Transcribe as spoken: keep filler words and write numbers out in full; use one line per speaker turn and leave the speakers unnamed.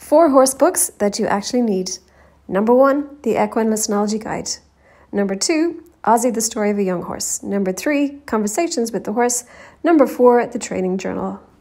Four horse books that you actually need. Number one, the Equine Listenology Guide. Number two, Ozzy, the Story of a Young Horse. Number three, Conversations with the Horse. Number four, the Training Journal.